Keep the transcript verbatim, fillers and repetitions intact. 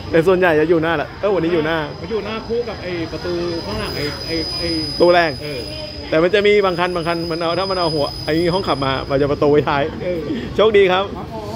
แต่ส่วนใหญ่จะอยู่หน้าแหละเออวันนี้อยู่หน้ามันอยู่หน้าคู่กับไอ้ประตูข้างหลังไอ้ไอ้ไอ้ตัวแรกเออแต่มันจะมีบางคันบางคันมันเอาถ้ามันเอาหัวไอ้ห้องขับมามันจะประตูไว้ท้ายโชคดีครับ